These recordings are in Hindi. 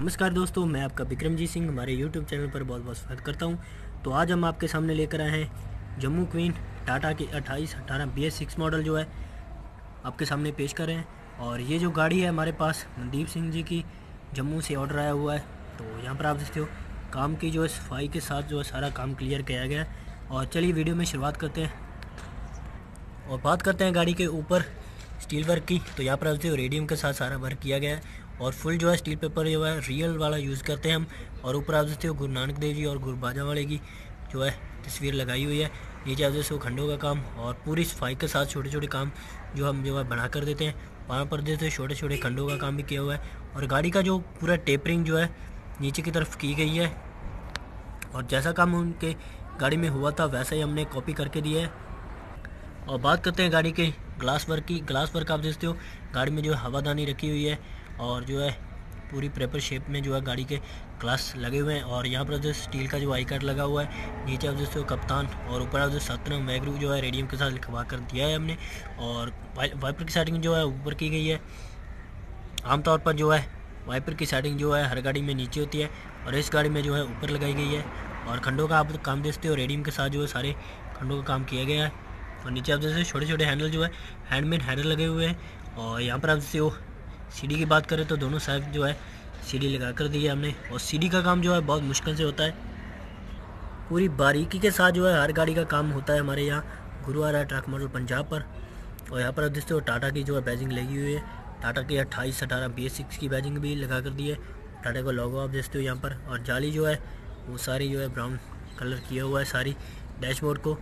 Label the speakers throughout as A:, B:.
A: नमस्कार दोस्तों, मैं आपका विक्रमजीत सिंह हमारे यूट्यूब चैनल पर बहुत बहुत स्वागत करता हूं। तो आज हम आपके सामने लेकर आए हैं जम्मू क्वीन टाटा की 2818 BS6 मॉडल जो है आपके सामने पेश कर रहे हैं। और ये जो गाड़ी है हमारे पास मनदीप सिंह जी की जम्मू से ऑर्डर आया हुआ है। तो यहाँ पर आप देखते हो काम की जो है सफाई के साथ जो है सारा काम क्लियर किया गया है। और चलिए वीडियो में शुरुआत करते हैं और बात करते हैं गाड़ी के ऊपर स्टील वर्क की। तो यहाँ पर आप देखते हो रेडियम के साथ सारा वर्क किया गया है और फुल जो है स्टील पेपर जो है रियल वाला यूज़ करते हैं हम। और ऊपर आप देखते हो गुरु नानक देव जी और गुरु बाजा वाले की जो है तस्वीर लगाई हुई है। नीचे आप देखते हो खंडों का काम और पूरी सफाई के साथ छोटे छोटे काम जो हम जो है बना कर देते हैं। वहाँ पर देखते छोटे छोटे खंडों का काम भी किया हुआ है। और गाड़ी का जो पूरा टेपरिंग जो है नीचे की तरफ की गई है और जैसा काम उनके गाड़ी में हुआ था वैसा ही हमने कॉपी करके दिया है। और बात करते हैं गाड़ी के ग्लास वर्क की। ग्लास वर्क आप देखते हो गाड़ी में जो है हवादानी रखी हुई है और जो है पूरी प्रॉपर शेप में जो है गाड़ी के ग्लास लगे हुए हैं। और यहाँ पर जो स्टील का जो आई कार्ड लगा हुआ है, नीचे आप देखते हो कप्तान और ऊपर आप जो सतरंग वैगरू जो है रेडियम के साथ लिखवा कर दिया है हमने। और वाइपर की सेटिंग जो है ऊपर की गई है। आमतौर पर जो है वाइपर की सेटिंग जो है हर गाड़ी में नीचे होती है और इस गाड़ी में जो है ऊपर लगाई गई है। और खंडों का आप काम देखते हो रेडियम के साथ जो है सारे खंडों का काम किया गया है। और नीचे आप जैसे छोटे छोटे हैंडल जो है हैंडमेड हैंडल लगे हुए हैं। और यहाँ पर आप जैसे वो सीडी की बात करें तो दोनों साइड जो है सीडी लगा कर दी है हमने। और सीडी का काम जो है बहुत मुश्किल से होता है, पूरी बारीकी के साथ जो है हर गाड़ी का काम होता है हमारे यहाँ गुरुवारा ट्रक मॉडल पंजाब पर। और यहाँ पर आप देखते हो टाटा की जो है बैजिंग लगी हुई है। टाटा की 2818 BS6 की बैजिंग भी लगा कर दी है। टाटा का लोगो आप देखते हो यहाँ पर। और जाली जो है वो सारी जो है ब्राउन कलर किया हुआ है सारी डैशबोर्ड को।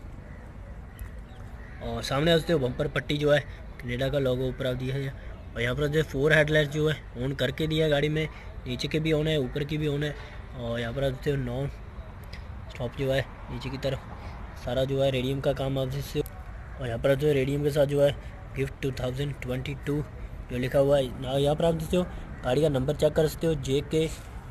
A: और सामने देखते हो बम्पर पट्टी जो है कनेडा का लोगो ऊपर आप दिया है। और यहाँ पर जो 4 हेडलाइट जो है ऑन करके दिया है गाड़ी में, नीचे के भी ऑन है ऊपर की भी ऑन है। और यहाँ पर आप देखते हो नॉन स्टॉप जो है नीचे की तरफ सारा जो है रेडियम का काम आप देखते हो। और यहाँ पर जो रेडियम के साथ जो है गिफ्ट 2022 जो लिखा हुआ है। यहाँ पर आप देखते हो गाड़ी का नंबर चेक कर सकते हो JK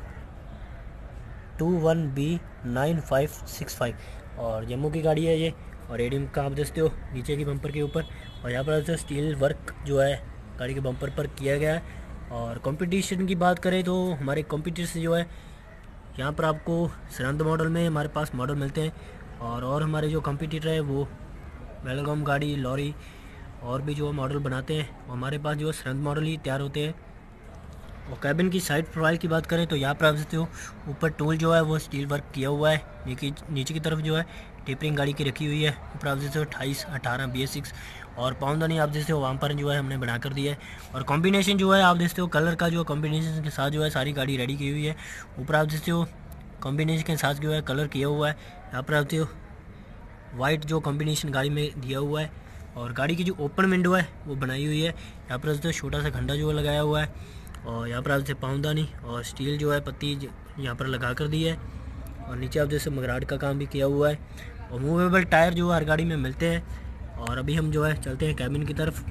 A: 21B9565 और जम्मू की गाड़ी है ये। और रेडियम का आप देखते हो नीचे की बम्पर के ऊपर। और यहाँ पर जो स्टील वर्क जो है गाड़ी के बम्पर पर किया गया है। और कंपटीशन की बात करें तो हमारे कंपटीटर जो है यहाँ पर आपको सरंद मॉडल में हमारे पास मॉडल मिलते हैं। और हमारे जो कंपटीटर है वो बेलगाम गाड़ी लॉरी और भी जो मॉडल बनाते हैं हमारे पास जो सरंद मॉडल ही तैयार होते हैं। और कैबिन की साइड प्रोफाइल की बात करें तो यहाँ पर आप देखते हो ऊपर टूल जो है वो स्टील वर्क किया हुआ है। नीचे की तरफ जो है टेपरिंग गाड़ी की रखी हुई है। ऊपर आप देखते हो 2818 BS6 और पाउंदानी आप देखते हो वहाँ पर जो है हमने बना कर दिया है। और कॉम्बिनेशन जो है आप देखते हो कलर का जो कॉम्बिनेशन के साथ जो है सारी गाड़ी रेडी की हुई है। ऊपर आप देखते हो कॉम्बिनेशन के साथ जो है कलर किया हुआ है। यहाँ पर आप देखते हो वाइट जो कॉम्बिनेशन गाड़ी में दिया हुआ है। और गाड़ी की जो ओपन विंडो है वो बनाई हुई है। यहाँ पर देखते हो छोटा सा खंडा जो है लगाया हुआ है। और यहाँ पर आप जैसे पाउंदानी और स्टील जो है पत्ती यहाँ पर लगा कर दी है। और नीचे आप जैसे मगराट का काम भी किया हुआ है। और मूवेबल टायर जो हर गाड़ी में मिलते हैं। और अभी हम जो है चलते हैं कैबिन की तरफ।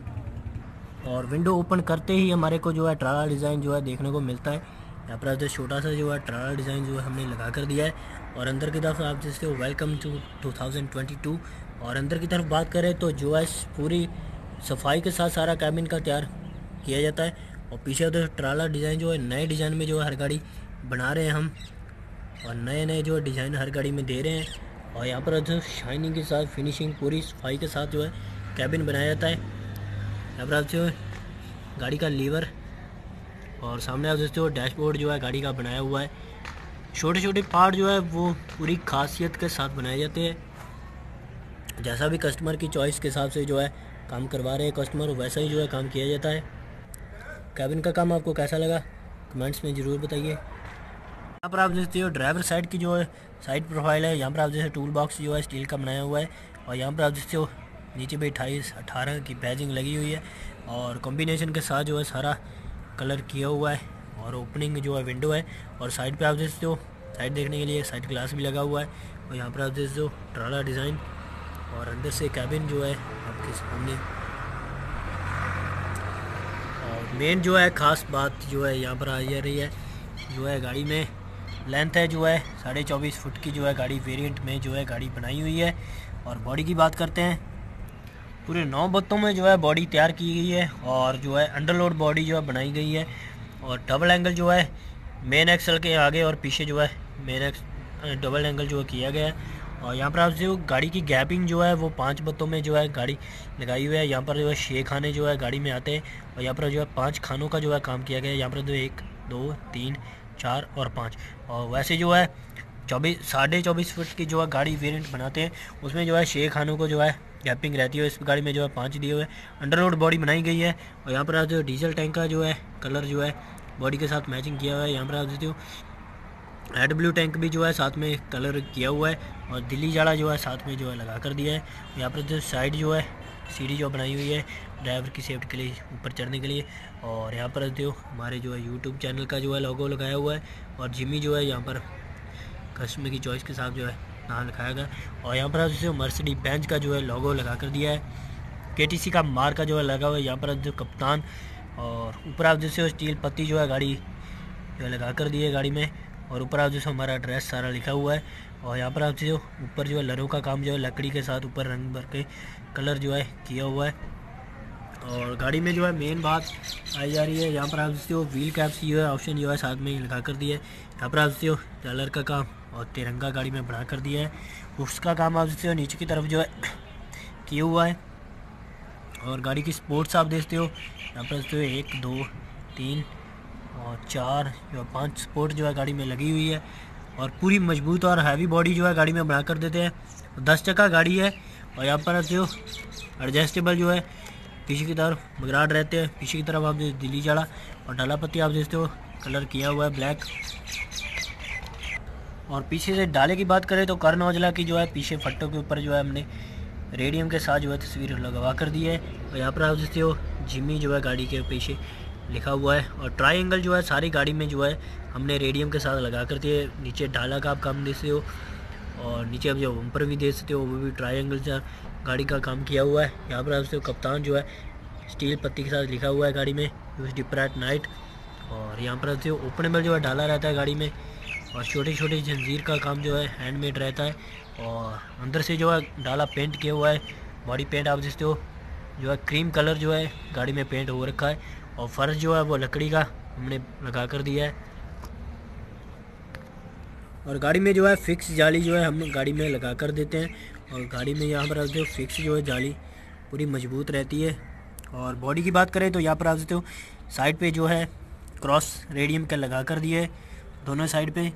A: और विंडो ओपन करते ही हमारे को जो है ट्राला डिज़ाइन जो है देखने को मिलता है। यहाँ पर आप जैसे छोटा सा जो है ट्राला डिज़ाइन जो है हमने लगा कर दिया है। और अंदर की तरफ आप जैसे वेलकम टू 2022। और अंदर की तरफ बात करें तो जो है पूरी सफाई के साथ सारा कैबिन का तैयार किया जाता है। और पीछे तो ट्राला डिज़ाइन जो है नए डिज़ाइन में जो है हर गाड़ी बना रहे हैं हम। और नए नए जो डिज़ाइन हर गाड़ी में दे रहे हैं। और यहाँ पर जो शाइनिंग के साथ फिनिशिंग पूरी सफाई के साथ जो है कैबिन बनाया जाता है। यहाँ पर आप जो गाड़ी का लीवर और सामने आप देखते हो डैशबोर्ड जो है गाड़ी का बनाया हुआ है। छोटे छोटे पार्ट जो है वो पूरी खासियत के साथ बनाए जाते हैं। जैसा भी कस्टमर की चॉइस के हिसाब से जो है काम करवा रहे हैं कस्टमर वैसा ही जो है काम किया जाता है। कैबिन का काम आपको कैसा लगा कमेंट्स में ज़रूर बताइए। यहाँ पर आप देखते हो ड्राइवर साइड की जो है साइड प्रोफाइल है। यहाँ पर आप जैसे टूल बॉक्स जो है स्टील का बनाया हुआ है। और यहाँ पर आप देखते हो नीचे भी 2818 की बैजिंग लगी हुई है। और कॉम्बिनेशन के साथ जो है सारा कलर किया हुआ है। और ओपनिंग जो है विंडो है। और साइड पे आप देखते हो साइड देखने के लिए साइड ग्लास भी लगा हुआ है। और यहाँ पर आप देखते हो ट्राला डिज़ाइन और अंदर से कैबिन जो है आपके सामने। और मेन जो है ख़ास बात जो है यहाँ पर आ जा रही है जो है गाड़ी में लेंथ है जो है 24.5 फुट की जो है गाड़ी वेरिएंट में जो है गाड़ी बनाई हुई है। और बॉडी की बात करते हैं पूरे 9 बत्तों में जो है बॉडी तैयार की गई है। और जो है अंडरलोड बॉडी जो है बनाई गई है। और डबल एंगल जो है मेन एक्सल के आगे और पीछे जो है डबल एंगल जो है किया गया है। और यहाँ पर आप जो गाड़ी की गैपिंग जो है वो 5 बत्तों में जो है गाड़ी लगाई हुई है। यहाँ पर जो है 6 खाने जो है गाड़ी में आते हैं और यहाँ पर जो है 5 खानों का जो है काम किया गया है। यहाँ पर जो 1 2 3 4 और 5, और वैसे जो है 24.5 फुट की जो है गाड़ी वेरिएंट बनाते हैं, उसमें जो है 6 खानों को जो है गैपिंग रहती है। इस गाड़ी में जो है 5 दिए हुए अंडर रोड बॉडी बनाई गई है। और यहाँ पर आप जो डीजल टैंक का जो है कलर जो है बॉडी के साथ मैचिंग किया हुआ है। यहाँ पर आप देखते हो रेड ब्लू टैंक भी जो है साथ में कलर किया हुआ है और दिल्ली जाड़ा जो है साथ में जो है लगा कर दिया है। यहाँ पर जो साइड जो है सीढ़ी जो बनाई हुई है ड्राइवर की सेफ्टी के लिए ऊपर चढ़ने के लिए। और यहाँ पर जो हमारे जो है यूट्यूब चैनल का जो है लोगो लगाया हुआ है और जिमी जो है यहाँ पर कस्टमर की चॉइस के साथ जो है नाम लिखाया गया। और यहाँ पर जो मर्सिडीज बेंज का जो है लोगो लगा कर दिया है, केटीसी का मार्क का जो है लगा हुआ है। यहाँ पर जो कप्तान और ऊपर आप जैसे स्टील पत्ती जो है गाड़ी जो है लगा कर दी है गाड़ी में। और ऊपर आप जैसे हमारा एड्रेस सारा लिखा हुआ है। और यहाँ पर आप जो ऊपर जो है लरों का काम जो है लकड़ी के साथ ऊपर रंग भर के कलर जो है किया हुआ है। और गाड़ी में जो है मेन बात आई जा रही है, यहाँ पर आप जो व्हील कैप्स जो है ऑप्शन जो है साथ में ही लगा कर दिया है। यहाँ पर आप जो डॉलर का काम और तिरंगा गाड़ी में बना कर दिया है, उसका काम आप जो नीचे की तरफ जो है किया हुआ है। और गाड़ी की स्पोर्ट्स आप देखते हो, यहाँ पर जो 1 2 3 और 4 जो 5 स्पोर्ट जो है गाड़ी में लगी हुई है। और पूरी मजबूत और हैवी बॉडी जो है गाड़ी में बना कर देते हैं। 10 चक्का गाड़ी है। और यहाँ पर जो एडजस्टेबल जो है पीछे की तरफ मगराट रहते हैं, पीछे की तरफ आप दिल्ली जाड़ा और डाला पत्ती आप देखते हो कलर किया हुआ है ब्लैक। और पीछे से डाले की बात करें तो कर्ण औजला की जो है पीछे फट्टों के ऊपर जो है हमने रेडियम के साथ जो है तस्वीर लगवा कर दी है। और यहाँ पर आप देखते हो जिमी जो है गाड़ी के पीछे लिखा हुआ है। और ट्रायंगल जो है सारी गाड़ी में जो है हमने रेडियम के साथ लगा कर दिए। नीचे डाला का आप काम देखते हो और नीचे आप जो बम्पर भी देख सकते हो वो भी ट्रायंगल से गाड़ी का काम किया हुआ है। यहाँ पर आप देखते हो कप्तान जो है स्टील पत्ती के साथ लिखा हुआ है गाड़ी में, यूज डिपर एट नाइट। और यहाँ पर आप ओपनेबल जो है डाला रहता है गाड़ी में। और छोटे छोटे जंजीर का काम जो है हैंडमेड रहता है। और अंदर से जो है डाला पेंट किया हुआ है, बॉडी पेंट आप देखते हो जो है क्रीम कलर जो है गाड़ी में पेंट हो रखा है। और फर्श जो है वो लकड़ी का हमने लगा कर दिया है। और गाड़ी में जो है फिक्स जाली जो है हम गाड़ी में लगा कर देते हैं। और गाड़ी में यहाँ पर जो फिक्स जो है जाली पूरी मजबूत रहती है। और बॉडी की बात करें तो यहाँ पर आप देखते हो साइड पे जो है क्रॉस रेडियम का लगा कर दिए दोनों साइड पे।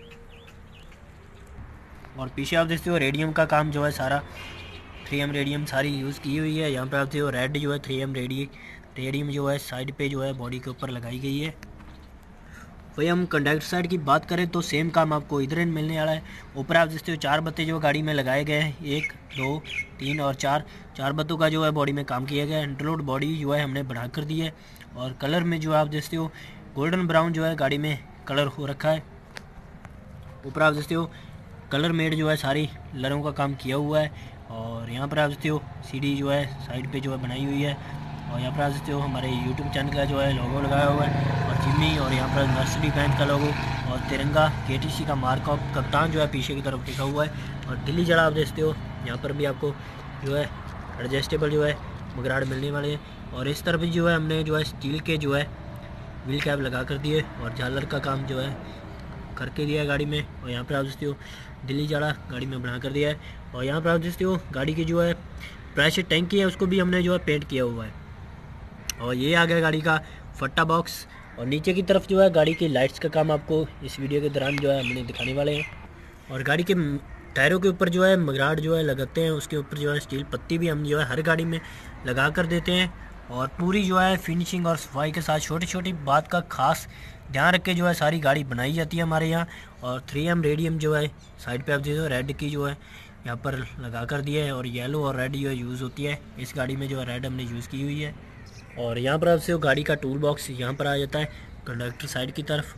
A: और पीछे आप देखते हो रेडियम का काम जो है सारा 3M रेडियम सारी यूज़ की हुई है। यहाँ पर आप देखते हो रेड जो है 3M रेडियम जो है साइड पे जो है बॉडी के ऊपर लगाई गई है। वही हम कंडक्टर साइड की बात करें तो सेम काम आपको इधर मिलने वाला है। ऊपर आप देखते हो 4 बत्ते जो गाड़ी में लगाए गए हैं, 1 2 3 और 4 बत्तों का जो है बॉडी में काम किया गया है। इंटरलोड बॉडी जो है हमने बना कर दी है। और कलर में जो आप देखते हो गोल्डन ब्राउन जो है गाड़ी में कलर हो रखा है। ऊपर आप देखते हो कलर मेड जो है सारी लरों का काम किया हुआ है। और यहाँ पर आप देखते हो सीढ़ी जो है साइड पे जो है बनाई हुई है। और यहाँ पर आप देखते हो हमारे यूट्यूब चैनल का जो है लोगो लगाया हुआ है और जिमी। और यहाँ पर मर्सिडीज बेंज का लोगो और तिरंगा केटीसी का मार्क ऑफ कप्तान जो है पीछे की तरफ लिखा हुआ है। और दिल्ली जड़ा आप देखते हो यहाँ पर भी आपको जो है एडजस्टेबल जो है मगराड़ मिलने वाले हैं। और इस तरफ जो है हमने जो है स्टील के जो है व्हील कैप लगा कर दिए और झालर का काम जो है करके दिया है गाड़ी में। और यहाँ पर आप देखते हो दिल्ली जाड़ा गाड़ी में बना कर दिया है। और यहाँ पर आप देखते हो गाड़ी की जो है प्रेशर टैंकी है उसको भी हमने जो है पेंट किया हुआ है। और ये आ गया गाड़ी का फट्टा बॉक्स। और नीचे की तरफ जो है गाड़ी की लाइट्स का काम आपको इस वीडियो के दौरान जो है हमने दिखाने वाले हैं। और गाड़ी के टायरों के ऊपर जो है मगराट जो है लगाते हैं, उसके ऊपर जो है स्टील पत्ती भी हम जो है हर गाड़ी में लगा कर देते हैं। और पूरी जो है फिनिशिंग और सफाई के साथ छोटी छोटी बात का खास ध्यान रख के जो है सारी गाड़ी बनाई जाती है हमारे यहाँ। और 3M रेडियम जो है साइड पे आप देखो रेड की जो है यहाँ पर लगा कर दिया है। और येलो और रेड जो है यूज़ होती है इस गाड़ी में, जो है रेड हमने यूज़ की हुई है। और यहाँ पर आपसे गाड़ी का टूल बॉक्स यहाँ पर आ जाता है कंडक्टर साइड की तरफ।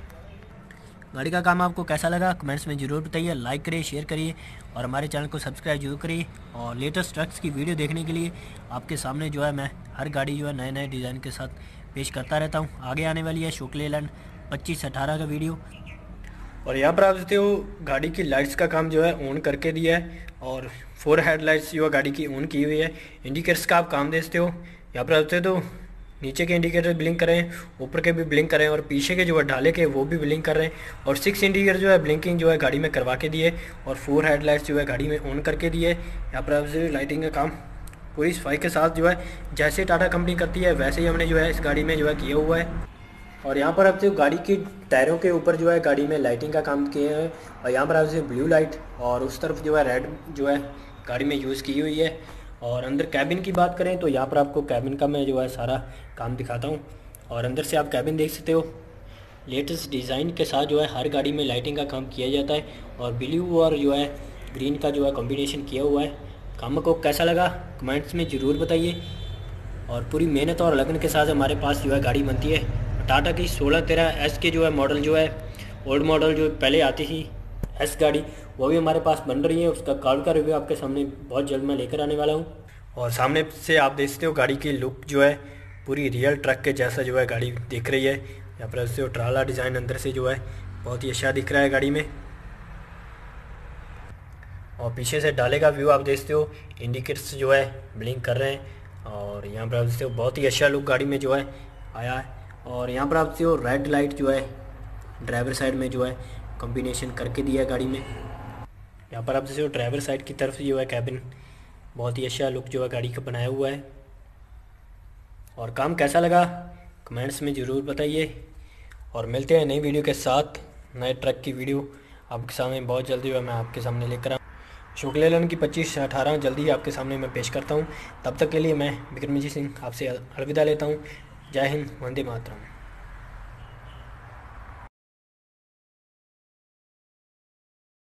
A: गाड़ी का काम आपको कैसा लगा कमेंट्स में ज़रूर बताइए, लाइक करिए, शेयर करिए और हमारे चैनल को सब्सक्राइब जरूर करिए। और लेटेस्ट ट्रक्स की वीडियो देखने के लिए आपके सामने जो है मैं हर गाड़ी जो है नए नए डिज़ाइन के साथ पेश करता रहता हूँ। आगे आने वाली है अशोक लेलैंड 25-18 का वीडियो। और यहाँ पर आप देखते हो गाड़ी की लाइट्स का काम जो है ऑन करके दिया है। और 4 हेडलाइट्स जो है गाड़ी की ऑन की हुई है। इंडिकेटर्स का आप काम देखते हो यहाँ पर आप देखते हो नीचे के इंडिकेटर ब्लिंक कर रहे हैं, ऊपर के भी ब्लिंक कर रहे हैं और पीछे के जो है ढाले के वो भी ब्लिंक कर रहे हैं। और 6 इंडिकेटर जो है ब्लिंकिंग जो है गाड़ी में करवा के दिए और 4 हेडलाइट्स जो है गाड़ी में ऑन करके दिए। यहाँ पर आप लाइटिंग का काम पूरी सफाई के साथ जो है जैसे टाटा कंपनी करती है वैसे ही हमने जो है इस गाड़ी में जो है किया हुआ है। और यहाँ पर आप जो गाड़ी की टायरों के ऊपर जो है गाड़ी में लाइटिंग का काम किया है और यहाँ पर आप जो ब्लू लाइट और उस तरफ जो है रेड जो है गाड़ी में यूज़ की हुई है। और अंदर कैबिन की बात करें तो यहाँ पर आपको कैबिन का मैं जो है सारा काम दिखाता हूँ और अंदर से आप कैबिन देख सकते हो। लेटेस्ट डिज़ाइन के साथ जो है हर गाड़ी में लाइटिंग का काम किया जाता है और ब्लू और जो है ग्रीन का जो है कॉम्बिनेशन किया हुआ है। काम को कैसा लगा कमेंट्स में ज़रूर बताइए। और पूरी मेहनत और लगन के साथ हमारे पास जो है गाड़ी बनती है। टाटा की 1613 के जो है मॉडल जो है ओल्ड मॉडल जो पहले आती थी एस गाड़ी वो भी हमारे पास बन रही है। उसका कार का रिव्यू आपके सामने बहुत जल्द मैं लेकर आने वाला हूँ। और सामने से आप देख सकते हो गाड़ी की लुक जो है पूरी रियल ट्रक के जैसा जो है गाड़ी दिख रही है। यहाँ पर उससे ट्राला डिज़ाइन अंदर से जो है बहुत ही अच्छा दिख रहा है गाड़ी में। और पीछे से डाले का व्यू आप देखते हो, इंडिकेटर्स जो है ब्लिंक कर रहे हैं और यहाँ पर आप देखते हो बहुत ही अच्छा लुक गाड़ी में जो है आया है। और यहाँ पर आप देखते हो रेड लाइट जो है ड्राइवर साइड में जो है कॉम्बिनेशन करके दिया है गाड़ी में। यहाँ पर आप देखते हो ड्राइवर साइड की तरफ जो है कैबिन बहुत ही अच्छा लुक जो है गाड़ी का बनाया हुआ है। और काम कैसा लगा कमेंट्स में ज़रूर बताइए और मिलते हैं नई वीडियो के साथ। नए ट्रक की वीडियो आपके सामने बहुत जल्दी जो है मैं आपके सामने लेकर आऊँ। शुक्ल लेलन की 25/18 जल्दी ही आपके सामने मैं पेश करता हूँ। तब तक के लिए मैं बिक्रमजीत सिंह आपसे अलविदा लेता हूँ। जय हिंद, वंदे मातरम।